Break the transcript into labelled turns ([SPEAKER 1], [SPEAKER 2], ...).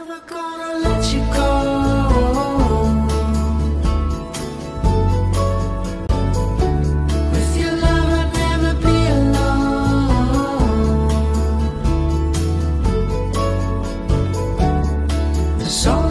[SPEAKER 1] never gonna let you go. With your love I'd never be alone. There's